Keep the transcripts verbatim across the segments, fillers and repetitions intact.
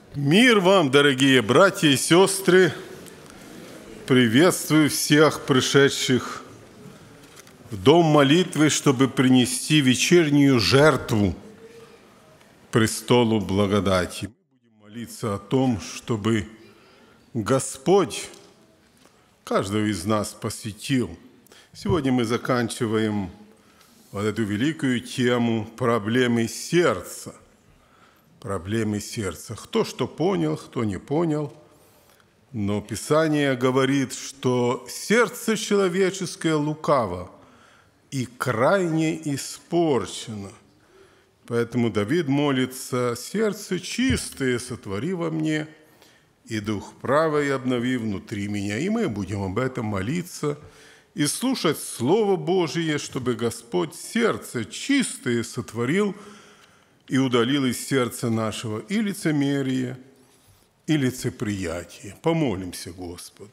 Мир вам, дорогие братья и сестры! Приветствую всех пришедших в дом молитвы, чтобы принести вечернюю жертву престолу благодати. Мы будем молиться о том, чтобы Господь каждого из нас посвятил. Сегодня мы заканчиваем вот эту великую тему проблемы сердца. Проблемы сердца. Кто что понял, кто не понял. Но Писание говорит, что сердце человеческое лукаво и крайне испорчено. Поэтому Давид молится: «Сердце чистое сотвори во мне, и дух правый обнови внутри меня». И мы будем об этом молиться и слушать Слово Божие, чтобы Господь сердце чистое сотворил и удалил из сердца нашего и лицемерие, и лицеприятие. Помолимся Господу.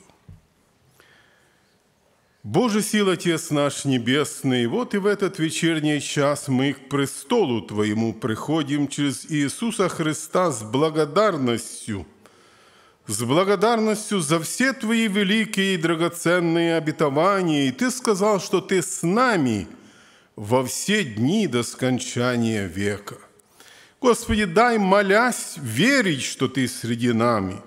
Боже сил, Отец наш Небесный, вот и в этот вечерний час мы к престолу Твоему приходим через Иисуса Христа с благодарностью, с благодарностью за все Твои великие и драгоценные обетования. И Ты сказал, что Ты с нами во все дни до скончания века. Господи, дай, молясь, верить, что Ты среди нами,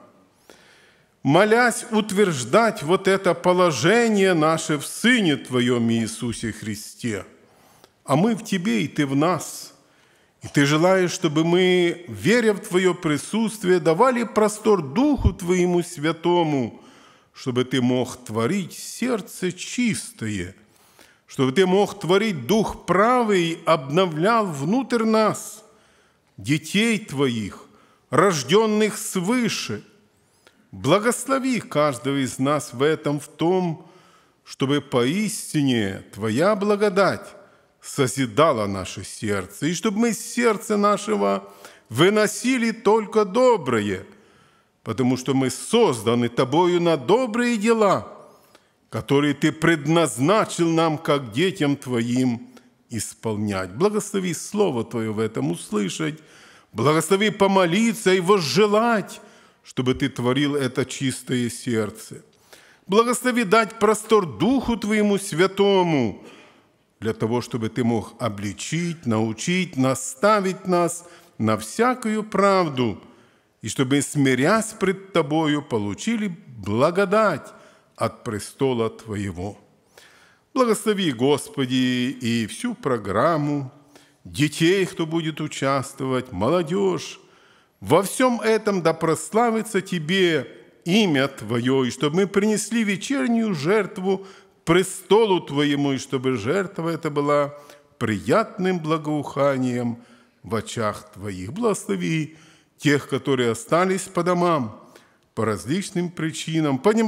молясь, утверждать вот это положение наше в Сыне Твоем Иисусе Христе. А мы в Тебе, и Ты в нас. И Ты желаешь, чтобы мы, веря в Твое присутствие, давали простор Духу Твоему Святому, чтобы Ты мог творить сердце чистое, чтобы Ты мог творить Дух правый, обновлял внутрь нас детей Твоих, рожденных свыше. Благослови каждого из нас в этом, в том, чтобы поистине Твоя благодать созидала наше сердце, и чтобы мы из сердца нашего выносили только доброе, потому что мы созданы Тобою на добрые дела, которые Ты предназначил нам, как детям Твоим, исполнять. Благослови Слово Твое в этом услышать, благослови помолиться и возжелать, чтобы Ты творил это чистое сердце. Благослови дать простор Духу Твоему Святому, для того, чтобы Ты мог обличить, научить, наставить нас на всякую правду, и чтобы, смирясь пред Тобою, получили благодать от престола Твоего. Благослови, Господи, и всю программу, детей, кто будет участвовать, молодежь. Во всем этом да прославится Тебе имя Твое, и чтобы мы принесли вечернюю жертву престолу Твоему, и чтобы жертва эта была приятным благоуханием в очах Твоих. Благослови тех, которые остались по домам, по различным причинам, по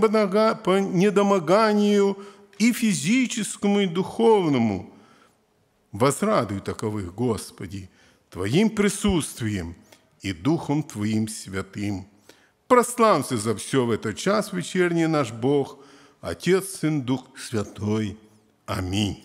недомоганию и физическому, и духовному. Возрадуй таковых, Господи, Твоим присутствием и Духом Твоим Святым. Прославься за все в этот час вечерний наш Бог, Отец, Сын, Дух Святой. Аминь.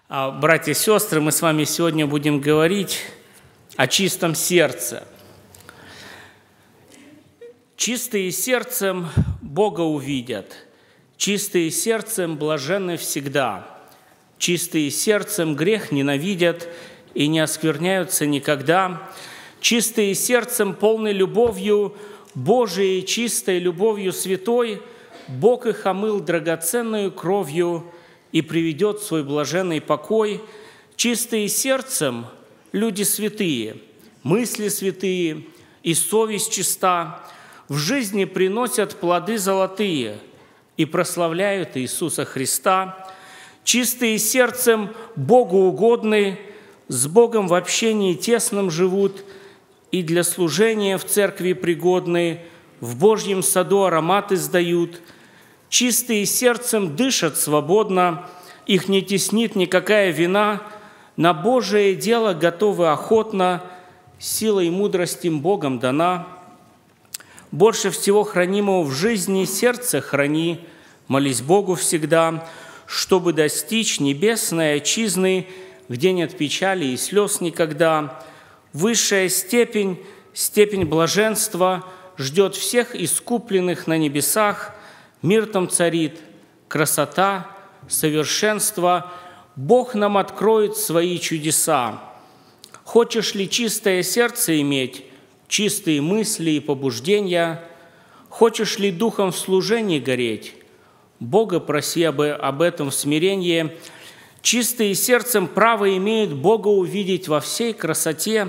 Братья и сестры, мы с вами сегодня будем говорить о чистом сердце. Чистые сердцем Бога увидят, чистые сердцем блаженны всегда, чистые сердцем грех ненавидят и не оскверняются никогда, чистые сердцем полны любовью Божией, чистой любовью святой, Бог их омыл драгоценную кровью и приведет в свой блаженный покой. Чистые сердцем люди святые, мысли святые и совесть чиста, в жизни приносят плоды золотые и прославляют Иисуса Христа. Чистые сердцем Богу угодны, с Богом в общении тесном живут и для служения в церкви пригодны, в Божьем саду ароматы сдают. Чистые сердцем дышат свободно, их не теснит никакая вина, на Божие дело готовы охотно, сила и мудрость им Богом дана. Больше всего хранимого в жизни сердце храни, молись Богу всегда, чтобы достичь небесной отчизны, где нет печали и слез никогда. Высшая степень, степень блаженства ждет всех искупленных на небесах. Мир там царит, красота, совершенство. Бог нам откроет свои чудеса. Хочешь ли чистое сердце иметь, чистые мысли и побуждения? Хочешь ли духом в служении гореть? Бога проси об, об этом в смирении. Чистые сердцем право имеют Бога увидеть во всей красоте.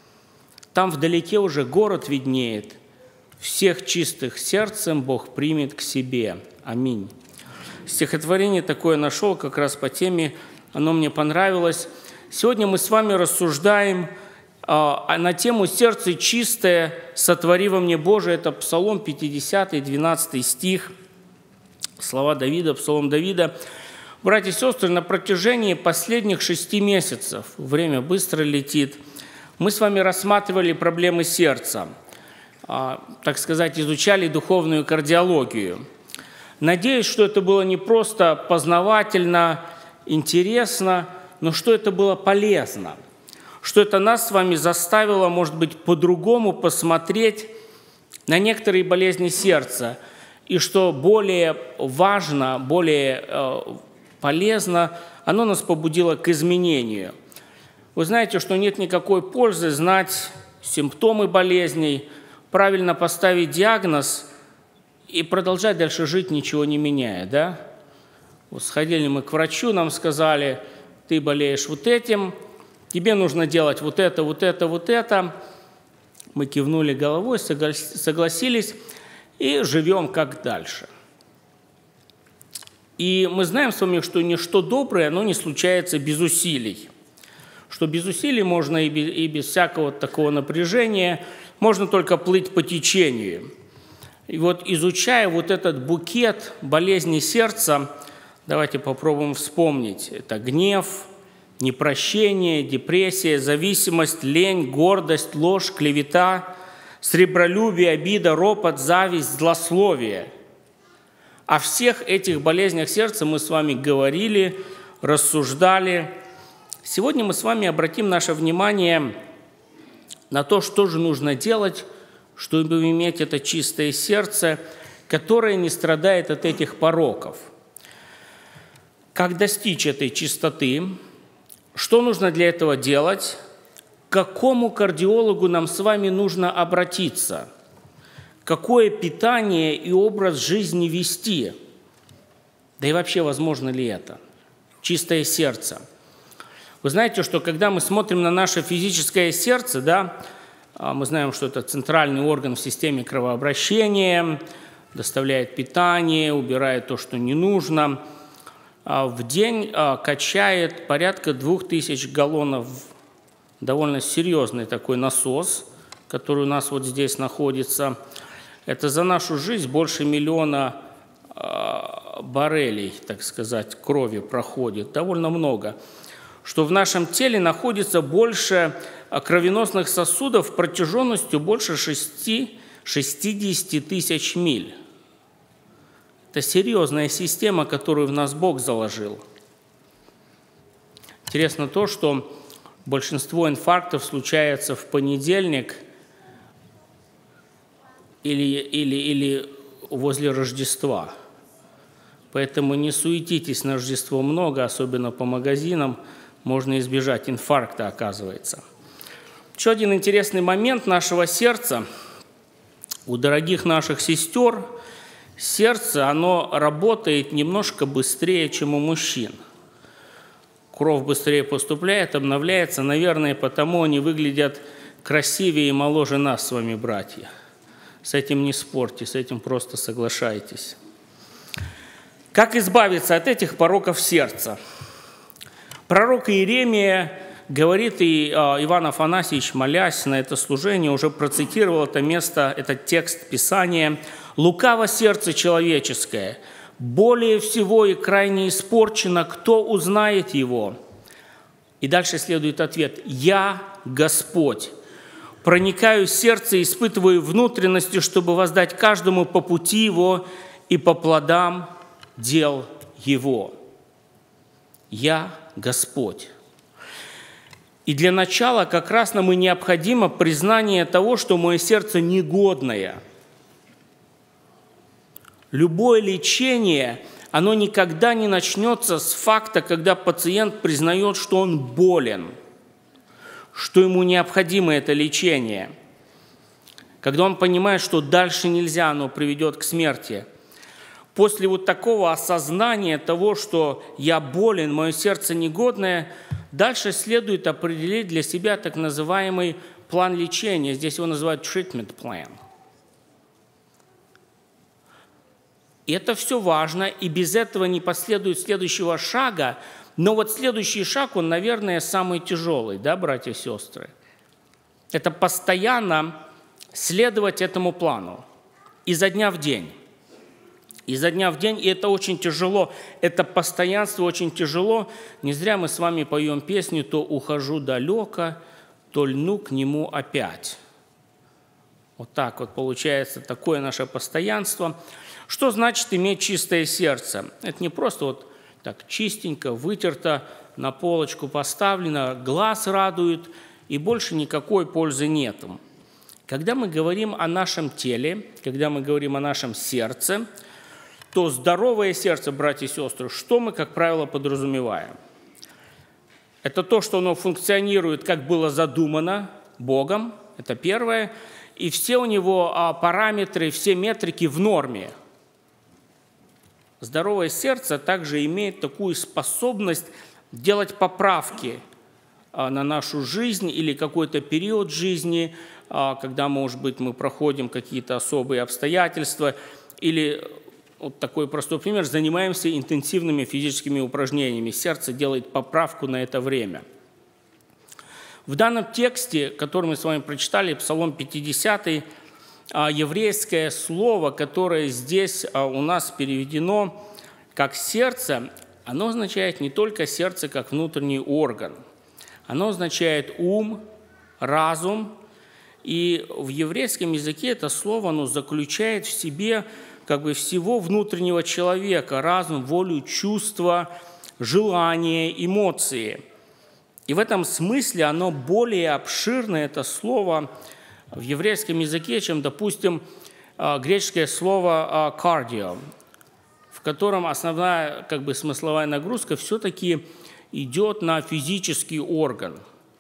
Там вдалеке уже город виднеет. Всех чистых сердцем Бог примет к себе. Аминь. Стихотворение такое нашел как раз по теме, оно мне понравилось. Сегодня мы с вами рассуждаем а, на тему «Сердце чистое, сотвори во мне Боже». Это Псалом пятидесятый, двенадцатый стих, слова Давида, Псалом Давида. Братья и сестры, на протяжении последних шести месяцев, время быстро летит, мы с вами рассматривали проблемы сердца. Так сказать, изучали духовную кардиологию. Надеюсь, что это было не просто познавательно, интересно, но что это было полезно, что это нас с вами заставило, может быть, по-другому посмотреть на некоторые болезни сердца, и что более важно, более э, полезно, оно нас побудило к изменению. Вы знаете, что нет никакой пользы знать симптомы болезней, правильно поставить диагноз и продолжать дальше жить, ничего не меняя, да? Вот сходили мы к врачу, нам сказали, ты болеешь вот этим, тебе нужно делать вот это, вот это, вот это. Мы кивнули головой, согласились и живем как дальше. И мы знаем с вами, что ничто доброе, оно не случается без усилий. Что без усилий можно и без, и без всякого такого напряжения, можно только плыть по течению. И вот изучая вот этот букет болезней сердца, давайте попробуем вспомнить. Это гнев, непрощение, депрессия, зависимость, лень, гордость, ложь, клевета, сребролюбие, обида, ропот, зависть, злословие. О всех этих болезнях сердца мы с вами говорили, рассуждали. Сегодня мы с вами обратим наше внимание на то, что же нужно делать, чтобы иметь это чистое сердце, которое не страдает от этих пороков. Как достичь этой чистоты? Что нужно для этого делать? К какому кардиологу нам с вами нужно обратиться? Какое питание и образ жизни вести? Да и вообще, возможно ли это? Чистое сердце. Вы знаете, что когда мы смотрим на наше физическое сердце, да, мы знаем, что это центральный орган в системе кровообращения, доставляет питание, убирает то, что не нужно. В день качает порядка двух тысяч галлонов, довольно серьезный такой насос, который у нас вот здесь находится. Это за нашу жизнь больше миллиона баррелей, так сказать, крови проходит, довольно много. Что в нашем теле находится больше кровеносных сосудов протяженностью больше шестидесяти тысяч миль. Это серьезная система, которую в нас Бог заложил. Интересно то, что большинство инфарктов случается в понедельник или, или, или возле Рождества. Поэтому не суетитесь на Рождество много, особенно по магазинам. Можно избежать инфаркта, оказывается. Еще один интересный момент нашего сердца. У дорогих наших сестер сердце, оно работает немножко быстрее, чем у мужчин. Кровь быстрее поступает, обновляется. Наверное, потому они выглядят красивее и моложе нас с вами, братья. С этим не спорьте, с этим просто соглашайтесь. Как избавиться от этих пороков сердца? Пророк Иеремия говорит, и Иван Афанасьевич, молясь на это служение, уже процитировал это место, этот текст Писания. «Лукаво сердце человеческое, более всего и крайне испорчено, кто узнает его?» И дальше следует ответ: «Я Господь, проникаю в сердце и испытываю внутренности, чтобы воздать каждому по пути его и по плодам дел его». Я Господь. И для начала как раз нам и необходимо признание того, что мое сердце негодное. Любое лечение, оно никогда не начнется с факта, когда пациент признает, что он болен, что ему необходимо это лечение. Когда он понимает, что дальше нельзя, оно приведет к смерти. После вот такого осознания того, что я болен, мое сердце негодное, дальше следует определить для себя так называемый план лечения. Здесь его называют treatment plan. И это все важно, и без этого не последует следующего шага. Но вот следующий шаг, он, наверное, самый тяжелый, да, братья и сестры? Это постоянно следовать этому плану изо дня в день. Изо дня в день, и это очень тяжело, это постоянство очень тяжело. Не зря мы с вами поем песню «То ухожу далеко, то льну к нему опять». Вот так вот получается такое наше постоянство. Что значит иметь чистое сердце? Это не просто вот так чистенько, вытерто, на полочку поставлено, глаз радует, и больше никакой пользы нету. Когда мы говорим о нашем теле, когда мы говорим о нашем сердце, то здоровое сердце, братья и сестры, что мы, как правило, подразумеваем? Это то, что оно функционирует, как было задумано Богом, это первое, и все у него параметры, все метрики в норме. Здоровое сердце также имеет такую способность делать поправки на нашу жизнь или какой-то период жизни, когда, может быть, мы проходим какие-то особые обстоятельства, или вот такой простой пример, занимаемся интенсивными физическими упражнениями. Сердце делает поправку на это время. В данном тексте, который мы с вами прочитали, Псалом пятидесятый, еврейское слово, которое здесь у нас переведено как «сердце», оно означает не только сердце как внутренний орган. Оно означает ум, разум. И в еврейском языке это слово оно заключает в себе как бы всего внутреннего человека, разум, волю, чувства, желания, эмоции. И в этом смысле оно более обширное, это слово, в еврейском языке, чем, допустим, греческое слово «кардио», в котором основная как бы, смысловая нагрузка все-таки идет на физический орган.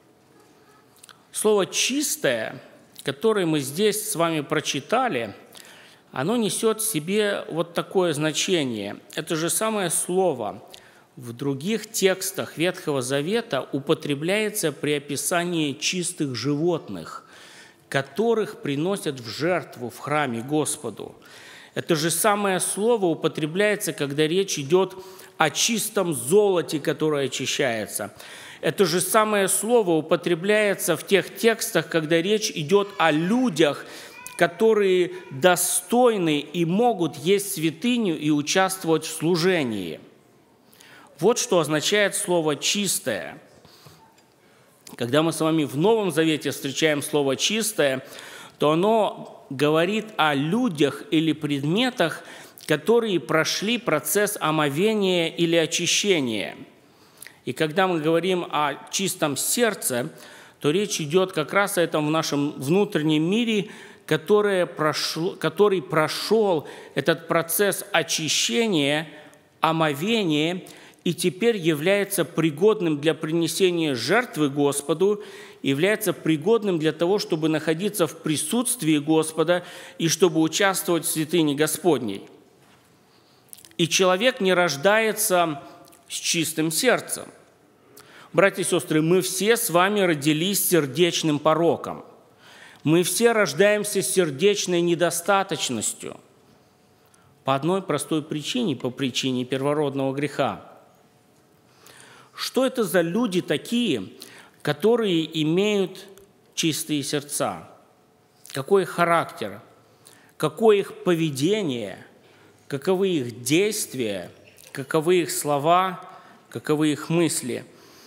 Слово «чистое», которое мы здесь с вами прочитали, оно несет в себе вот такое значение. Это же самое слово в других текстах Ветхого Завета употребляется при описании чистых животных, которых приносят в жертву в храме Господу. Это же самое слово употребляется, когда речь идет о чистом золоте, которое очищается. Это же самое слово употребляется в тех текстах, когда речь идет о людях, которые достойны и могут есть святыню и участвовать в служении. Вот что означает слово «чистое». Когда мы с вами в Новом Завете встречаем слово «чистое», то оно говорит о людях или предметах, которые прошли процесс омовения или очищения. И когда мы говорим о чистом сердце, то речь идет как раз о этом в нашем внутреннем мире, который прошел, который прошел этот процесс очищения, омовения, и теперь является пригодным для принесения жертвы Господу, является пригодным для того, чтобы находиться в присутствии Господа и чтобы участвовать в святыне Господней. И человек не рождается с чистым сердцем. Братья и сестры, мы все с вами родились с сердечным пороком. Мы все рождаемся с сердечной недостаточностью. По одной простой причине, по причине первородного греха. Что это за люди такие, которые имеют чистые сердца? Какой их характер? Какое их поведение? Каковы их действия? Каковы их слова? Каковы их мысли?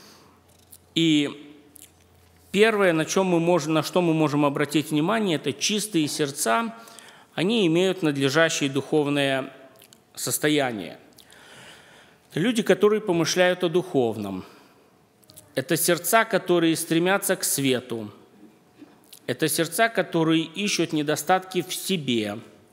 И первое, на, чем мы можем, на что мы можем обратить внимание, это чистые сердца, они имеют надлежащее духовное состояние. Это люди, которые помышляют о духовном. Это сердца, которые стремятся к свету. Это сердца, которые ищут недостатки в себе.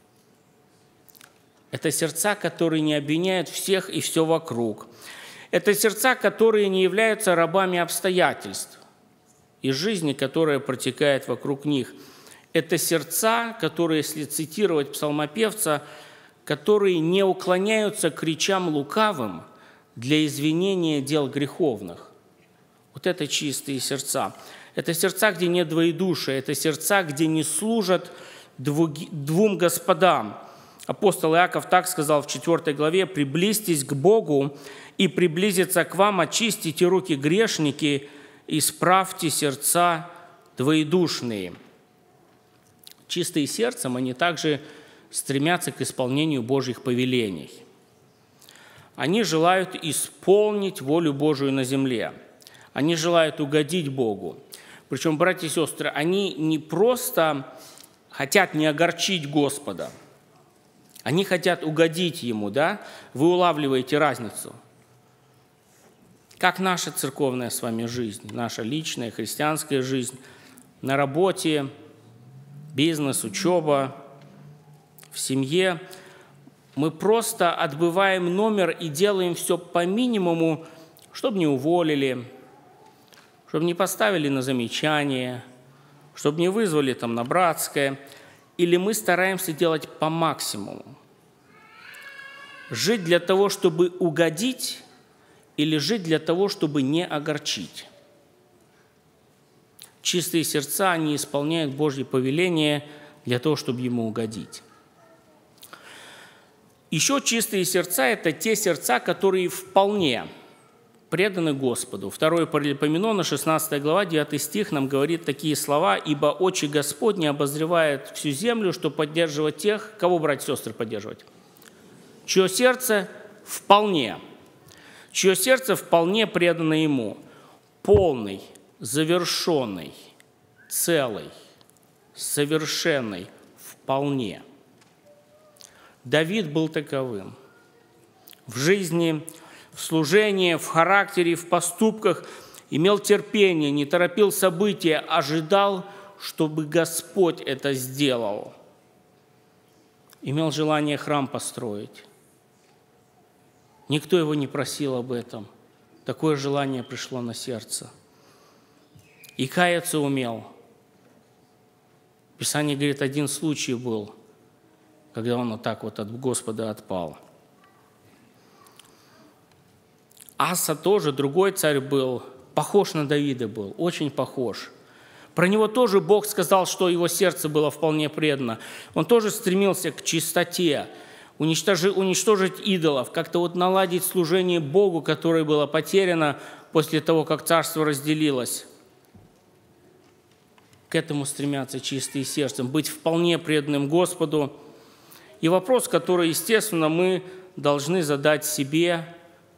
Это сердца, которые не обвиняют всех и все вокруг. Это сердца, которые не являются рабами обстоятельств и жизни, которая протекает вокруг них. Это сердца, которые, если цитировать псалмопевца, которые не уклоняются к речам лукавым для извинения дел греховных. Вот это чистые сердца. Это сердца, где нет двоедушия, это сердца, где не служат двум господам. Апостол Иаков так сказал в четвёртой главе: «Приблизьтесь к Богу, и приблизиться к вам очистите руки грешники, исправьте сердца двоедушные». Чистые сердцем, они также стремятся к исполнению Божьих повелений. Они желают исполнить волю Божию на земле. Они желают угодить Богу. Причем, братья и сестры, они не просто хотят не огорчить Господа, они хотят угодить Ему, да? Вы улавливаете разницу. Как наша церковная с вами жизнь, наша личная христианская жизнь, на работе, бизнес, учеба, в семье. Мы просто отбываем номер и делаем все по минимуму, чтобы не уволили, чтобы не поставили на замечание, чтобы не вызвали там на братское. Или мы стараемся делать по максимуму. Жить для того, чтобы угодить, или жить для того, чтобы не огорчить. Чистые сердца, они исполняют Божьи повеления для того, чтобы Ему угодить. Еще чистые сердца – это те сердца, которые вполне преданы Господу. Второе Паралипоменона, шестнадцатая глава, девятый стих нам говорит такие слова: «Ибо очи Господни обозревают всю землю, чтобы поддерживать тех». Кого, братья и сестры, поддерживать? Чье сердце вполне, чье сердце вполне предано Ему, полный, завершенный, целый, совершенный, вполне. Давид был таковым. В жизни, в служении, в характере, в поступках имел терпение, не торопил события, ожидал, чтобы Господь это сделал. Имел желание храм построить. Никто его не просил об этом. Такое желание пришло на сердце. И каяться умел. Писание говорит, один случай был, когда он вот так вот от Господа отпал. Аса тоже, другой царь был, похож на Давида был, очень похож. Про него тоже Бог сказал, что его сердце было вполне предано. Он тоже стремился к чистоте, уничтожить, уничтожить идолов, как-то вот наладить служение Богу, которое было потеряно после того, как царство разделилось. К этому стремятся чистые сердцем, быть вполне преданным Господу. И вопрос, который, естественно, мы должны задать себе: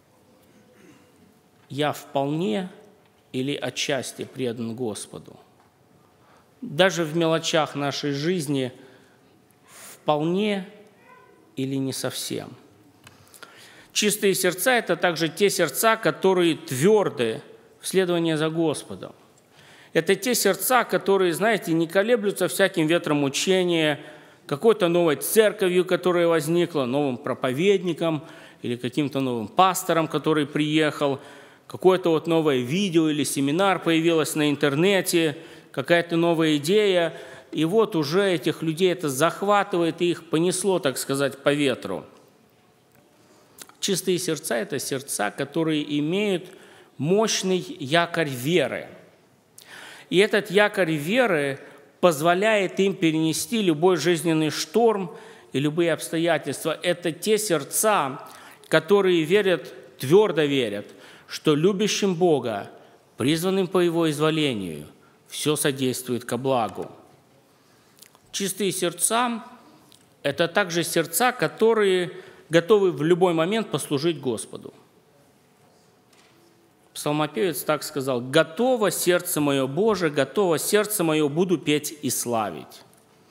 я вполне или отчасти предан Господу? Даже в мелочах нашей жизни вполне или не совсем? Чистые сердца – это также те сердца, которые тверды в следовании за Господом. Это те сердца, которые, знаете, не колеблются всяким ветром учения, какой-то новой церковью, которая возникла, новым проповедником или каким-то новым пастором, который приехал, какое-то вот новое видео или семинар появилось на интернете, какая-то новая идея, и вот уже этих людей это захватывает, и их понесло, так сказать, по ветру. Чистые сердца – это сердца, которые имеют мощный якорь веры. И этот якорь веры позволяет им перенести любой жизненный шторм и любые обстоятельства. Это те сердца, которые верят, твердо верят, что любящим Бога, призванным по Его изволению, все содействует ко благу. Чистые сердца – это также сердца, которые готовы в любой момент послужить Господу. Псалмопевец так сказал: «Готово сердце мое, Боже, готово сердце мое, буду петь и славить».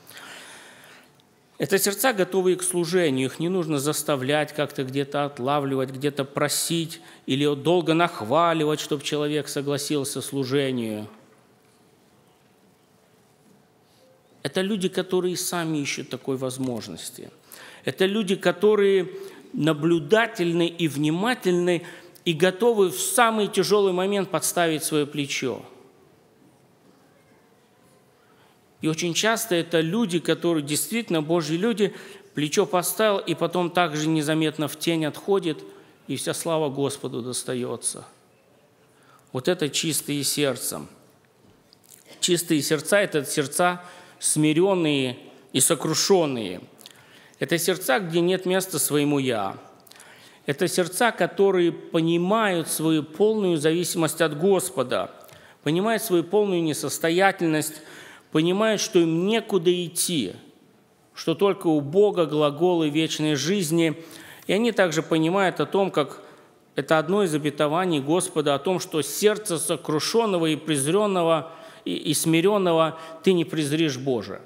Это сердца, готовые к служению, их не нужно заставлять, как-то где-то отлавливать, где-то просить или долго нахваливать, чтобы человек согласился к служению. Это люди, которые сами ищут такой возможности. Это люди, которые наблюдательны и внимательны и готовы в самый тяжелый момент подставить свое плечо. И очень часто это люди, которые действительно Божьи люди, плечо поставил, и потом также незаметно в тень отходит, и вся слава Господу достается. Вот это чистые сердцем. Чистые сердца – это сердца смиренные и сокрушенные. Это сердца, где нет места своему «я». Это сердца, которые понимают свою полную зависимость от Господа, понимают свою полную несостоятельность, понимают, что им некуда идти, что только у Бога глаголы вечной жизни. И они также понимают о том, как это одно из обетований Господа, о том, что сердце сокрушенного и презренного и, и смиренного ты не презришь, Боже.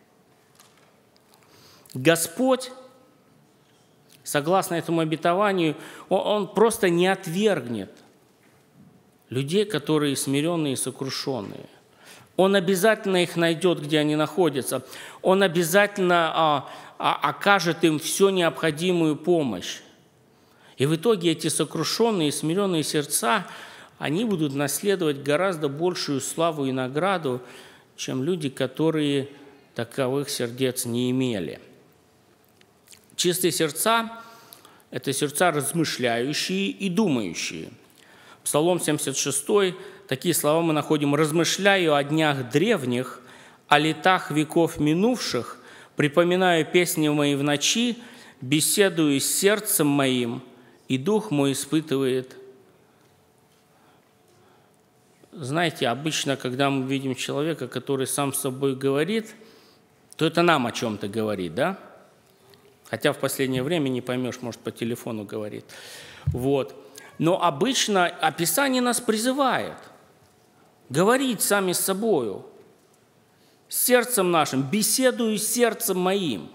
Господь, согласно этому обетованию, он, он просто не отвергнет людей, которые смиренные и сокрушенные. Он обязательно их найдет, где они находятся. Он обязательно а, а, окажет им всю необходимую помощь. И в итоге эти сокрушенные и смиренные сердца, они будут наследовать гораздо большую славу и награду, чем люди, которые таковых сердец не имели. Чистые сердца – это сердца размышляющие и думающие. Псалом семьдесят шесть, такие слова мы находим: «Размышляю о днях древних, о летах веков минувших, припоминаю песни мои в ночи, беседую с сердцем моим, и дух мой испытывает». Знаете, обычно, когда мы видим человека, который сам с собой говорит, то это нам о чем-то говорит, да? Хотя в последнее время не поймешь, может, по телефону говорит. Вот. Но обычно Писание нас призывает говорить сами с собою, сердцем нашим, беседую с сердцем моим.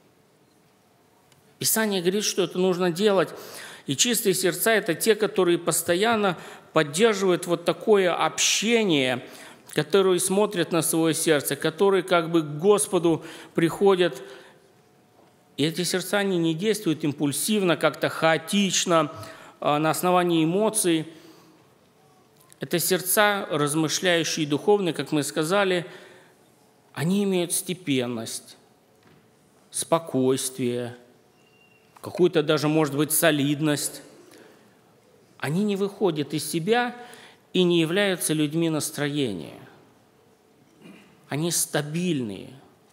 Писание говорит, что это нужно делать. И чистые сердца – это те, которые постоянно поддерживают вот такое общение, которые смотрят на свое сердце, которые как бы к Господу приходят. И эти сердца, они не действуют импульсивно, как-то хаотично, на основании эмоций. Это сердца, размышляющие и духовные, как мы сказали, они имеют степенность, спокойствие, какую-то даже, может быть, солидность. Они не выходят из себя и не являются людьми настроения. Они стабильные.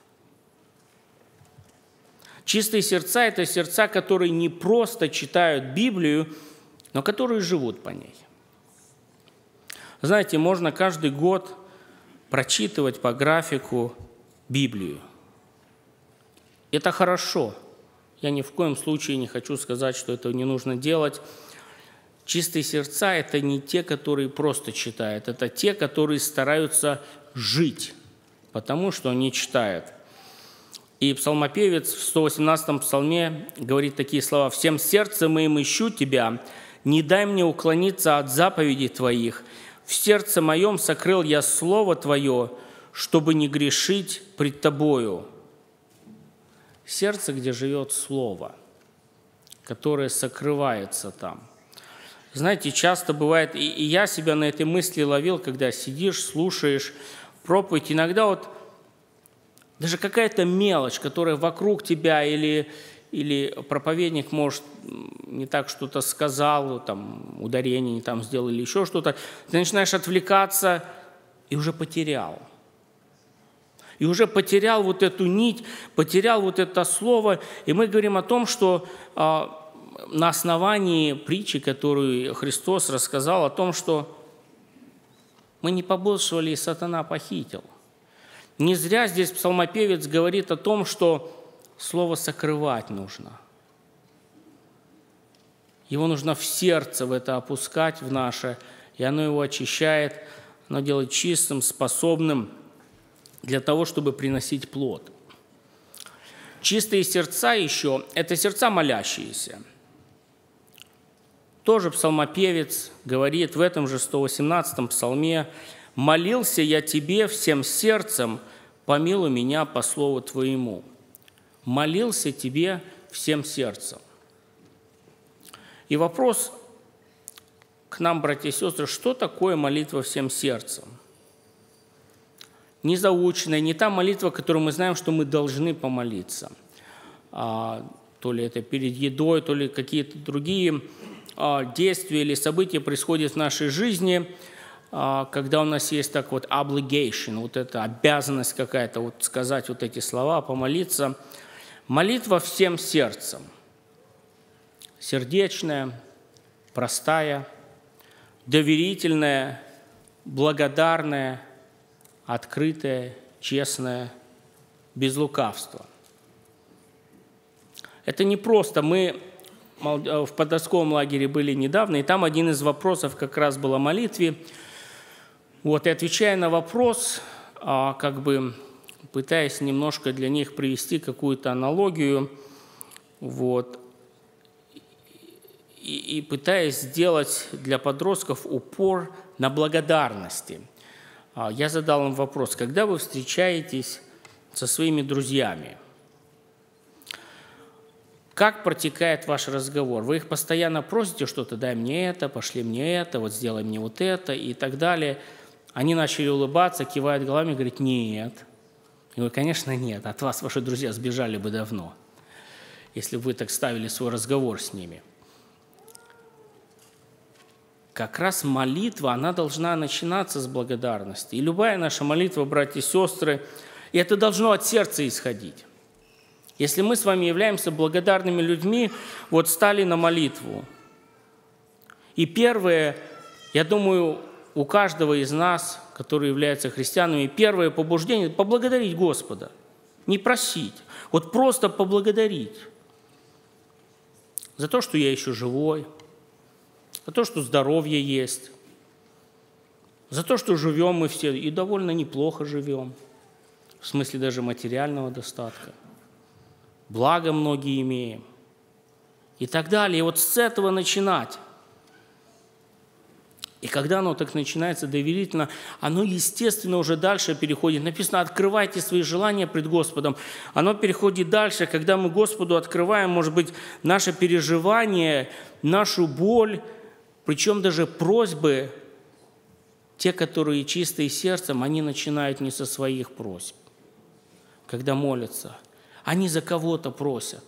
Чистые сердца – это сердца, которые не просто читают Библию, но которые живут по ней. Знаете, можно каждый год прочитывать по графику Библию. Это хорошо. Я ни в коем случае не хочу сказать, что этого не нужно делать. Чистые сердца – это не те, которые просто читают, это те, которые стараются жить, потому что они читают. И псалмопевец в сто восемнадцатом псалме говорит такие слова: «Всем сердцем моим ищу Тебя, не дай мне уклониться от заповедей Твоих. В сердце моем сокрыл я Слово Твое, чтобы не грешить пред Тобою». Сердце, где живет Слово, которое сокрывается там. Знаете, часто бывает, и я себя на этой мысли ловил, когда сидишь, слушаешь проповедь, иногда вот даже какая-то мелочь, которая вокруг тебя, или, или проповедник, может, не так что-то сказал, там, ударение не там сделал, или еще что-то, ты начинаешь отвлекаться и уже потерял. И уже потерял вот эту нить, потерял вот это слово. И мы говорим о том, что а, на основании притчи, которую Христос рассказал, о том, что мы не побольшивали, и сатана похитил. Не зря здесь псалмопевец говорит о том, что слово сокрывать нужно. Его нужно в сердце в это опускать, в наше, и оно его очищает, оно делает чистым, способным для того, чтобы приносить плод. Чистые сердца еще – это сердца молящиеся. Тоже псалмопевец говорит в этом же сто восемнадцатом псалме: «Молился я Тебе всем сердцем, помилуй меня по слову Твоему». Молился Тебе всем сердцем. И вопрос к нам, братья и сестры, что такое молитва всем сердцем? Не заученная, не та молитва, которую мы знаем, что мы должны помолиться. А, то ли это перед едой, то ли какие-то другие а, действия или события происходят в нашей жизни, а, когда у нас есть так вот obligation, вот эта обязанность какая-то, вот сказать вот эти слова, помолиться. Молитва всем сердцем. Сердечная, простая, доверительная, благодарная, открытая, честная, без лукавства. Это не просто. Мы в подростковом лагере были недавно, и там один из вопросов как раз был о молитве. Вот, и отвечая на вопрос, как бы пытаясь немножко для них привести какую-то аналогию, вот, и, и пытаясь сделать для подростков упор на благодарности, я задал им вопрос: когда вы встречаетесь со своими друзьями, как протекает ваш разговор? Вы их постоянно просите что-то: дай мне это, пошли мне это, вот сделай мне вот это и так далее. Они начали улыбаться, кивают головами и говорят: нет. Я говорю: конечно, нет. От вас ваши друзья сбежали бы давно, если бы вы так ставили свой разговор с ними. Как раз молитва, она должна начинаться с благодарности. И любая наша молитва, братья и сестры, и это должно от сердца исходить. Если мы с вами являемся благодарными людьми, вот стали на молитву. И первое, я думаю, у каждого из нас, которые являются христианами, первое побуждение – поблагодарить Господа. Не просить, вот просто поблагодарить за то, что я еще живой, за то, что здоровье есть, за то, что живем мы все, и довольно неплохо живем, в смысле даже материального достатка. Благо многие имеем. И так далее. И вот с этого начинать. И когда оно так начинается доверительно, оно, естественно, уже дальше переходит. Написано: открывайте свои желания пред Господом. Оно переходит дальше, когда мы Господу открываем, может быть, наше переживание, нашу боль, причем даже просьбы, те, которые чистые сердцем, они начинают не со своих просьб, когда молятся. Они за кого-то просят.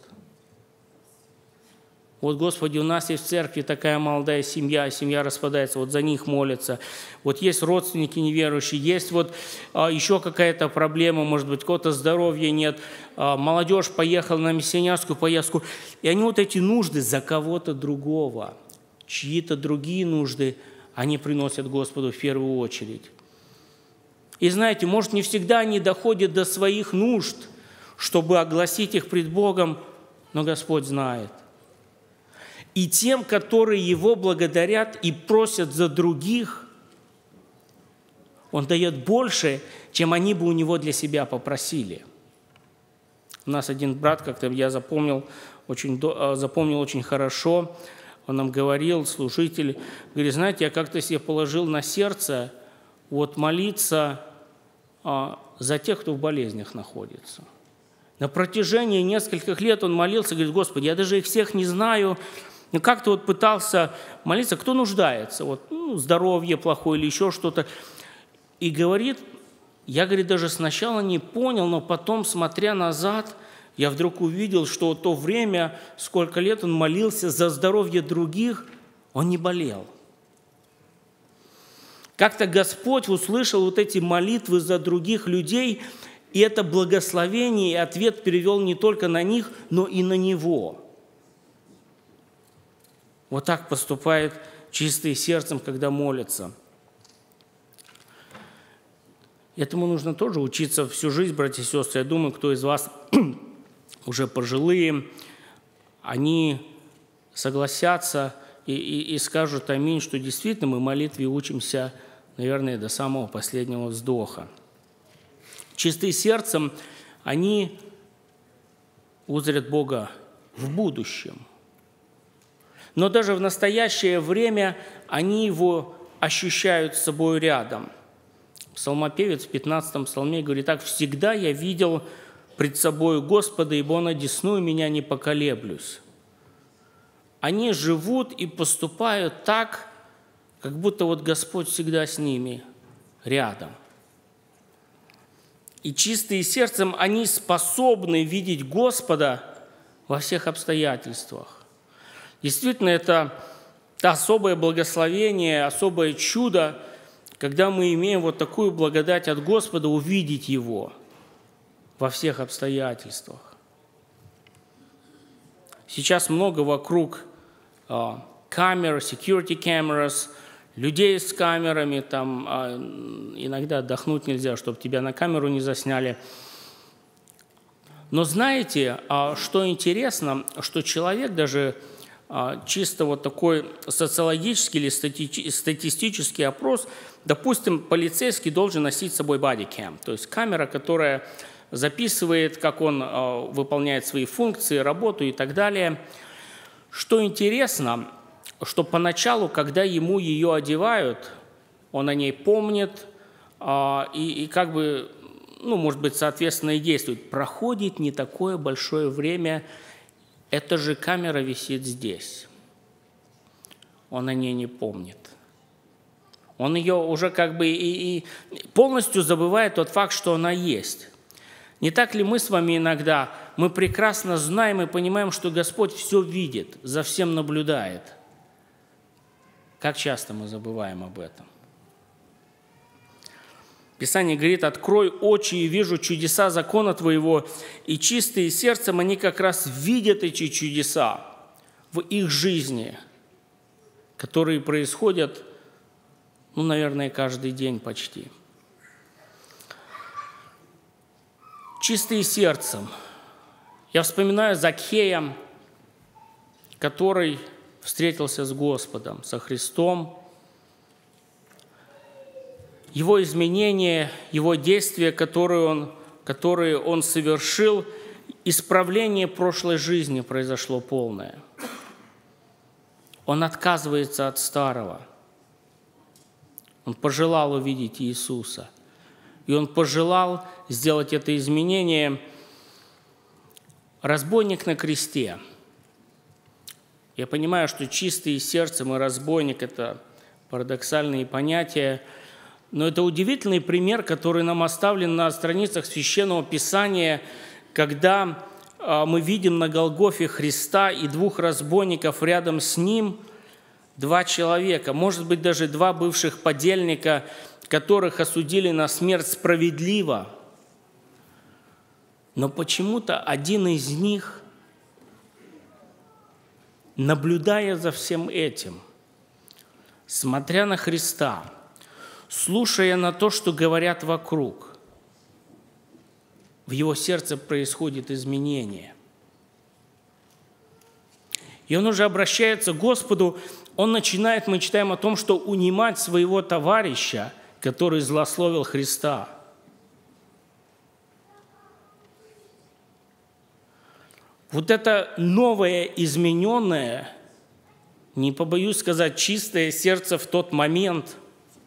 Вот, Господи, у нас есть в церкви такая молодая семья, семья распадается, вот за них молятся. Вот есть родственники неверующие, есть вот а, еще какая-то проблема, может быть, какого-то здоровья нет, а, молодежь поехала на миссионерскую поездку, и они вот эти нужды за кого-то другого, чьи-то другие нужды, они приносят Господу в первую очередь. И знаете, может, не всегда они доходят до своих нужд, чтобы огласить их пред Богом, но Господь знает. И тем, которые Его благодарят и просят за других, Он дает больше, чем они бы у Него для себя попросили. У нас один брат, как-то я запомнил очень, запомнил очень хорошо, он нам говорил, служитель, говорит, знаете, я как-то себе положил на сердце вот молиться а, за тех, кто в болезнях находится. На протяжении нескольких лет он молился, говорит, Господи, я даже их всех не знаю, но как-то вот пытался молиться, кто нуждается, вот, ну, здоровье плохое или еще что-то. И говорит, я, говорит, даже сначала не понял, но потом, смотря назад, я вдруг увидел, что в то время, сколько лет он молился за здоровье других, он не болел. Как-то Господь услышал вот эти молитвы за других людей, и это благословение и ответ перевел не только на них, но и на него. Вот так поступают чистые сердцем, когда молятся. Этому нужно тоже учиться всю жизнь, братья и сестры. Я думаю, кто из вас уже пожилые, они согласятся и, и, и скажут аминь, что действительно мы молитве учимся, наверное, до самого последнего вздоха. Чистые сердцем, они узрят Бога в будущем. Но даже в настоящее время они Его ощущают с собой рядом. Псалмопевец в пятнадцатом псалме говорит так: «Всегда я видел пред собою Господа, ибо Он одесную меня не поколеблюсь». Они живут и поступают так, как будто вот Господь всегда с ними рядом. И чистые сердцем они способны видеть Господа во всех обстоятельствах. Действительно, это особое благословение, особое чудо, когда мы имеем вот такую благодать от Господа увидеть Его во всех обстоятельствах. Сейчас много вокруг uh, камер, security cameras, людей с камерами, там uh, иногда отдохнуть нельзя, чтобы тебя на камеру не засняли. Но знаете, uh, что интересно, что человек даже uh, чисто вот такой социологический или стати- статистический опрос, допустим, полицейский должен носить с собой бодикэм, то есть камера, которая записывает, как он э, выполняет свои функции, работу и так далее. Что интересно, что поначалу, когда ему ее одевают, он о ней помнит э, и, и как бы, ну, может быть, соответственно и действует. Проходит не такое большое время, эта же камера висит здесь. Он о ней не помнит. Он ее уже как бы и, и полностью забывает тот факт, что она есть. Не так ли мы с вами иногда, мы прекрасно знаем и понимаем, что Господь все видит, за всем наблюдает. Как часто мы забываем об этом? Писание говорит: «Открой очи и вижу чудеса закона Твоего», и чистые сердцем они как раз видят эти чудеса в их жизни, которые происходят, ну, наверное, каждый день почти. Чистые сердцем. Я вспоминаю Закхея, который встретился с Господом, со Христом. Его изменения, его действия, которые он, которые он совершил, исправление прошлой жизни произошло полное. Он отказывается от старого. Он пожелал увидеть Иисуса. И он пожелал сделать это изменение. Разбойник на кресте. Я понимаю, что чистые сердцем и разбойник – это парадоксальные понятия, но это удивительный пример, который нам оставлен на страницах Священного Писания, когда мы видим на Голгофе Христа и двух разбойников рядом с Ним, два человека, может быть, даже два бывших подельника, которых осудили на смерть справедливо. Но почему-то один из них, наблюдая за всем этим, смотря на Христа, слушая на то, что говорят вокруг, в его сердце происходит изменение. И он уже обращается к Господу, он начинает, мы читаем о том, что унимать своего товарища, который злословил Христа. вот это новое, измененное, не побоюсь сказать, чистое сердце в тот момент.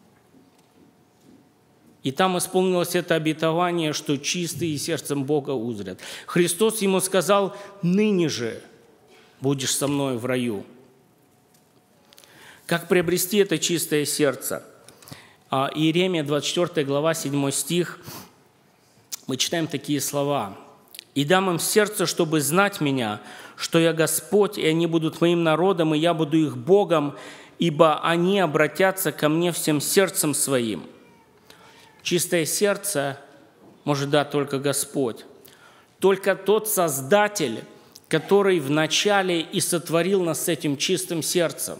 И там исполнилось это обетование, что чистые сердцем Бога узрят. Христос ему сказал: «Ныне же будешь со мной в раю». Как приобрести это чистое сердце? Иеремия, двадцать четвёртая глава, седьмой стих, мы читаем такие слова. «И дам им сердце, чтобы знать Меня, что Я Господь, и они будут Моим народом, и Я буду их Богом, ибо они обратятся ко Мне всем сердцем своим». Чистое сердце может дать только Господь. Только тот Создатель, который вначале и сотворил нас с этим чистым сердцем.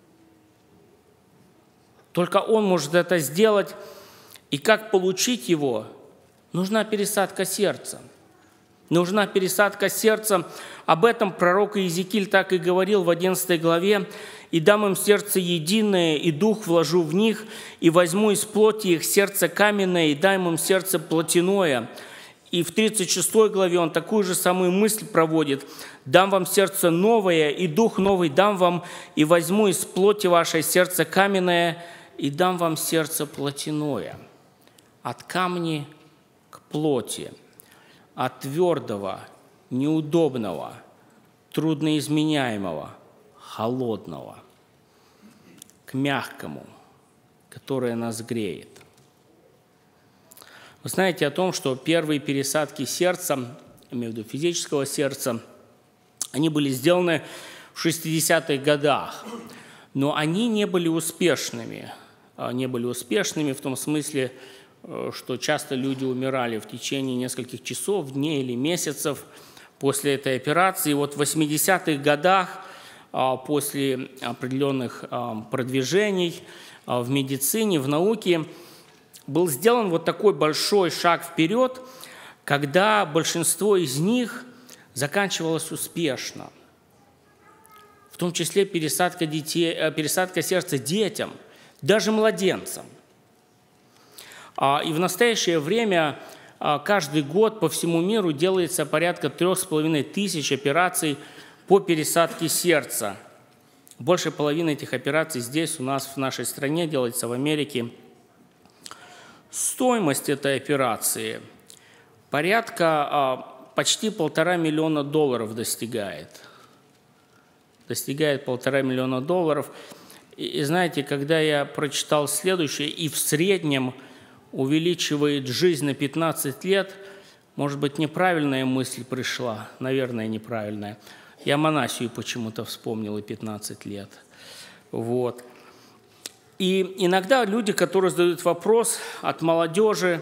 Только Он может это сделать. И как получить его? Нужна пересадка сердца. Нужна пересадка сердца. Об этом пророк Иезекииль так и говорил в одиннадцатой главе. «И дам им сердце единое, и дух вложу в них, и возьму из плоти их сердце каменное, и дам им сердце плотяное». И в тридцать шестой главе он такую же самую мысль проводит. «Дам вам сердце новое, и дух новый дам вам, и возьму из плоти вашей сердце каменное, и дам вам сердце плотяное». От камня к плоти, от твердого, неудобного, трудноизменяемого, холодного, к мягкому, которое нас греет. Вы знаете о том, что первые пересадки сердца, имею в виду физического сердца, они были сделаны в шестидесятых годах, но они не были успешными. Не были успешными в том смысле, что часто люди умирали в течение нескольких часов, дней или месяцев после этой операции. И вот в восьмидесятых годах, после определенных продвижений в медицине, в науке, был сделан вот такой большой шаг вперед, когда большинство из них заканчивалось успешно. В том числе пересадка, детей, пересадка сердца детям, даже младенцам. И в настоящее время каждый год по всему миру делается порядка трех с половиной тысяч операций по пересадке сердца. Больше половины этих операций здесь, у нас, в нашей стране, делается в Америке. Стоимость этой операции порядка, почти полтора миллиона долларов достигает. Достигает полтора миллиона долларов. И знаете, когда я прочитал следующее, и в среднем увеличивает жизнь на пятнадцать лет, может быть, неправильная мысль пришла, наверное, неправильная. Я Манасию почему-то вспомнил, и пятнадцать лет. Вот. И иногда люди, которые задают вопрос от молодежи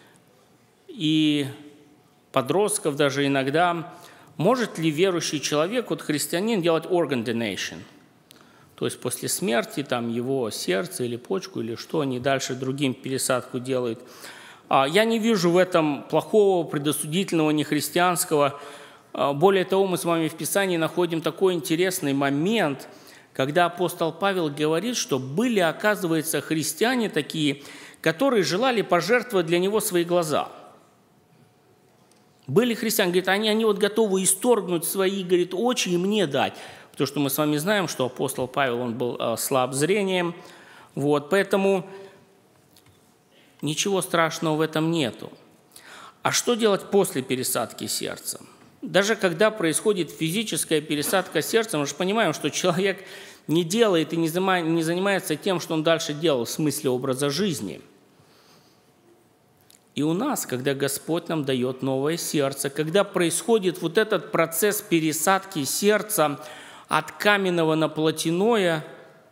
и подростков даже иногда, может ли верующий человек, вот христианин, делать organ donation? То есть после смерти там, его сердце или почку, или что они дальше другим пересадку делают. Я не вижу в этом плохого, предосудительного, нехристианского. Более того, мы с вами в Писании находим такой интересный момент, когда апостол Павел говорит, что были, оказывается, христиане такие, которые желали пожертвовать для него свои глаза. Были христиане, говорит, они, они вот готовы исторгнуть свои, говорит, очи и мне дать. Потому что мы с вами знаем, что апостол Павел, он был э, слаб зрением. Вот, поэтому ничего страшного в этом нету. А что делать после пересадки сердца? Даже когда происходит физическая пересадка сердца, мы же понимаем, что человек не делает и не занимается тем, что он дальше делал в смысле образа жизни. И у нас, когда Господь нам дает новое сердце, когда происходит вот этот процесс пересадки сердца от каменного на плотяное,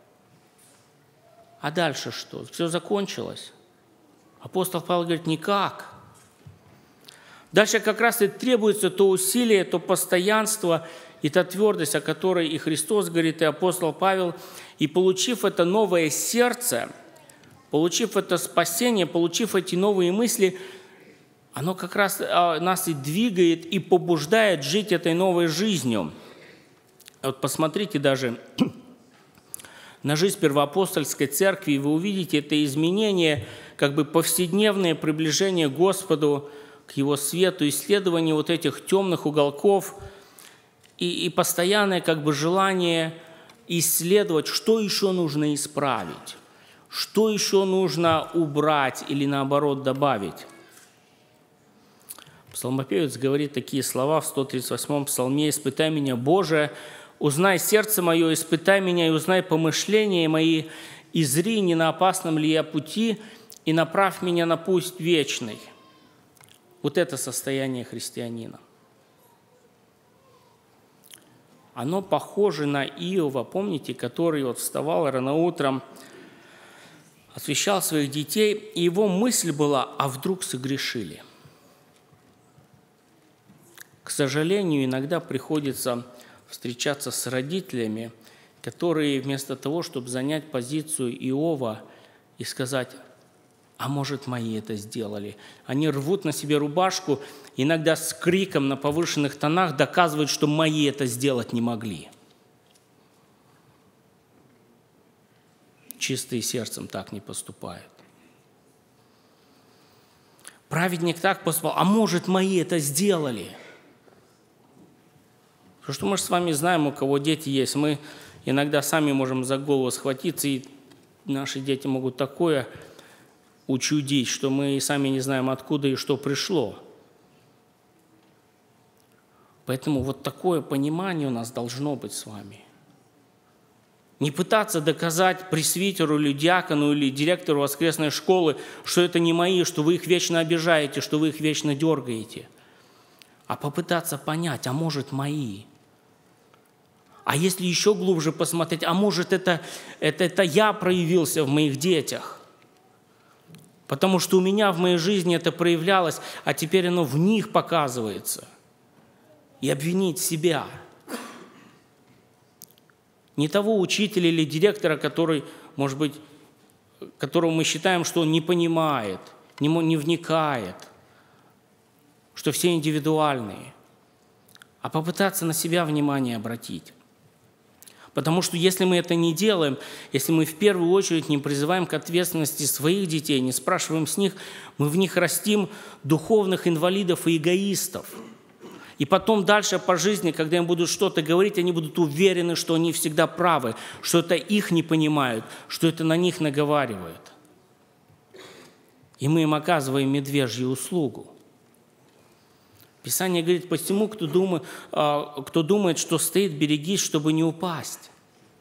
а дальше что? Все закончилось? Апостол Павел говорит, никак. Дальше как раз и требуется то усилие, то постоянство и та твердость, о которой и Христос говорит, и апостол Павел. И получив это новое сердце, получив это спасение, получив эти новые мысли, оно как раз нас и двигает, и побуждает жить этой новой жизнью. Вот посмотрите даже на жизнь первоапостольской церкви, и вы увидите это изменение, как бы повседневное приближение к Господу, к Его свету, исследование вот этих темных уголков. и, и постоянное как бы желание исследовать, что еще нужно исправить, что еще нужно убрать или наоборот добавить. Псалмопевец говорит такие слова в сто тридцать восьмом псалме: «Испытай меня, Боже, узнай сердце мое, испытай меня и узнай помышления мои, и зри, не на опасном ли я пути, и направь меня на путь вечный». Вот это состояние христианина. Оно похоже на Иова, помните, который вот вставал рано утром, освещал своих детей, и его мысль была: а вдруг согрешили? К сожалению, иногда приходится встречаться с родителями, которые вместо того, чтобы занять позицию Иова и сказать: а может, мои это сделали, они рвут на себе рубашку, иногда с криком на повышенных тонах доказывают, что мои это сделать не могли. Чистые сердцем так не поступают. Праведник так поступал: а может, мои это сделали? Потому что мы же с вами знаем, у кого дети есть, мы иногда сами можем за голову схватиться, и наши дети могут такое учудить, что мы и сами не знаем, откуда и что пришло. Поэтому вот такое понимание у нас должно быть с вами. Не пытаться доказать пресвитеру или диакону или директору воскресной школы, что это не мои, что вы их вечно обижаете, что вы их вечно дергаете, а попытаться понять: а может, мои? А если еще глубже посмотреть: а может, это, это, это я проявился в моих детях? Потому что у меня в моей жизни это проявлялось, а теперь оно в них показывается. И обвинить себя. Не того учителя или директора, который, может быть, которого мы считаем, что он не понимает, не, не вникает, что все индивидуальные, а попытаться на себя внимание обратить. Потому что если мы это не делаем, если мы в первую очередь не призываем к ответственности своих детей, не спрашиваем с них, мы в них растим духовных инвалидов и эгоистов. И потом дальше по жизни, когда им будут что-то говорить, они будут уверены, что они всегда правы, что это их не понимают, что это на них наговаривают. И мы им оказываем медвежью услугу. Писание говорит: посему, кто думает, кто думает, что стоит, берегись, чтобы не упасть.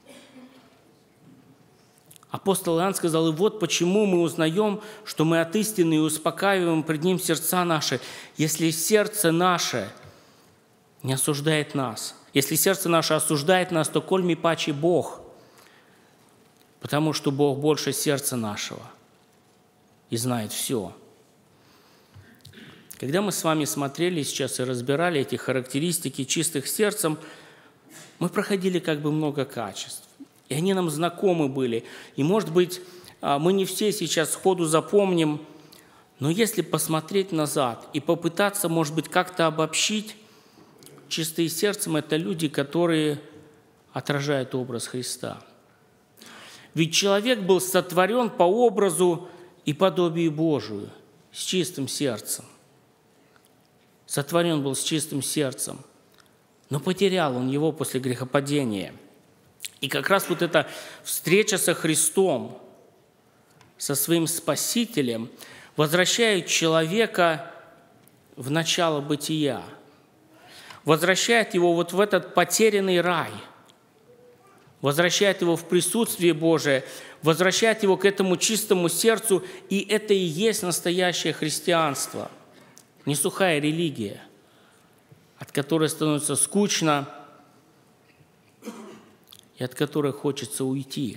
Апостол Иоанн сказал: и вот почему мы узнаем, что мы от истины, и успокаиваем пред Ним сердца наши, если сердце наше не осуждает нас. Если сердце наше осуждает нас, то коль ми паче Бог, потому что Бог больше сердца нашего и знает все. Когда мы с вами смотрели сейчас и разбирали эти характеристики чистых сердцем, мы проходили как бы много качеств. И они нам знакомы были. И, может быть, мы не все сейчас сходу запомним, но если посмотреть назад и попытаться, может быть, как-то обобщить, чистые сердцем – это люди, которые отражают образ Христа. Ведь человек был сотворен по образу и подобию Божию, с чистым сердцем. Сотворен был с чистым сердцем, но потерял он его после грехопадения. И как раз вот эта встреча со Христом, со своим Спасителем, возвращает человека в начало бытия, возвращает его вот в этот потерянный рай, возвращает его в присутствие Божие, возвращает его к этому чистому сердцу, и это и есть настоящее христианство. Не сухая религия, от которой становится скучно и от которой хочется уйти.